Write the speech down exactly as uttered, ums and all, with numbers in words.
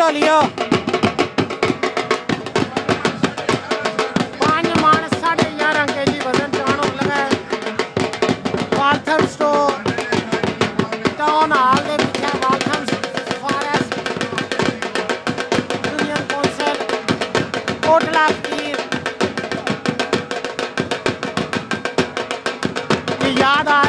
लियो पांच मान साढ़े ग्यारह के जी वजन चाणो लगा वाल्थम स्टोर टाउन हॉल के पीछे Waltham Forest union council Kotla Faqir याद आ